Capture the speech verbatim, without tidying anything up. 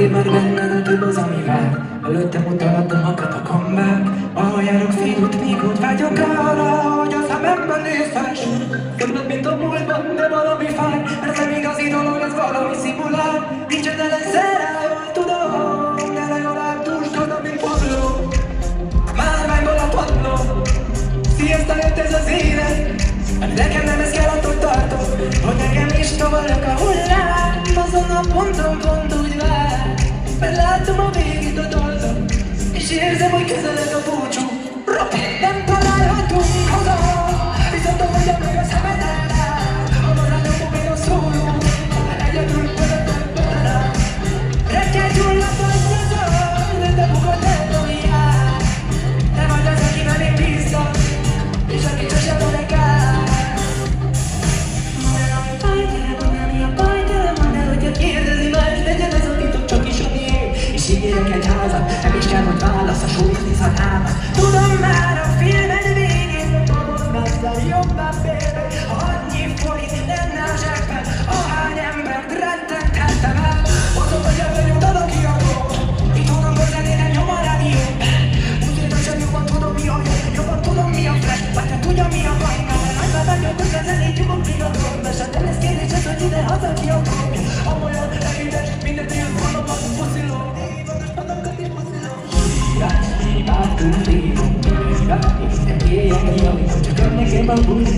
Él már benned több az, ami vár. Előtte mutattam magad a comeback. Ahol járok félút, míg úgy vágyok arra, hogy a szememben nézhess. Többet, mint a múltban, de valami fáj. Mert nem igazi dolog, ez valami szimulál. Nincs ez ellenszerre, jól tudom, de legalább túlskod, mint Pablo. Márványból a padló. Sziaszta, jött ez az élet. Nekem nem ez kell, attól tartok, hogy nekem is tovarok a hullám. Azon a ponton pont úgy vár, mert látom a végét a dolgok, és érzem, hogy közeleg a búcsú. Rocket, nem találhatunk haza, viszont a vagyok meg a szemeden áll. A maradok még a szóló, egyedül vezetem bele. Reggel gyulladt vagy nyazol, de bukott el, ami jár. Te vagy az, akiben én bíztam, és akit sosem vonekál. Ígérek egy házat, nem is kell, hogy válasz a súlyt szarálmat. Tudom már a filmed végén, hogy magad messze jobbá félre. Ha annyi forint lenne a zsebben, ahány embert rettenthettem el. Azon vagy ebben jutad a kiadó, itt tudom, hogy zenének nyom a rádió. Úgy értem sem jobban tudom mi a jó, jobban tudom mi a flash, vagy te tudja mi a baj. Mert nagyban megjöttök a zenét, jobban még a drog. De se te lesz kérdés, ez hogy ide haza ki a drog. Amolyan elhides, mindent él valamat pusziló. Imádtunk, imádtunk, csak önnek én van búzni.